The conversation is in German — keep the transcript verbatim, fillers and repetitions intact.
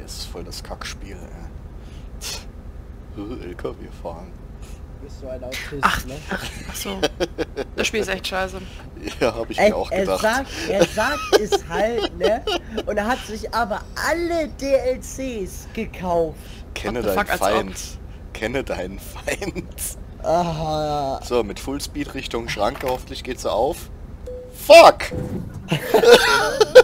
das ist voll das Kackspiel, ey. L K W fahren. Bist du ein Autist, Ach, ne? ach, ach so. Das Spiel ist echt scheiße. Ja, habe ich Ey, mir auch er gedacht. sagt, er sagt es halt, ne? Und er hat sich aber alle D L Cs gekauft. Kenne What the deinen fuck, als Feind. Kenne deinen Feind. Aha. So, mit Fullspeed Richtung Schranke, hoffentlich geht's auf. Fuck!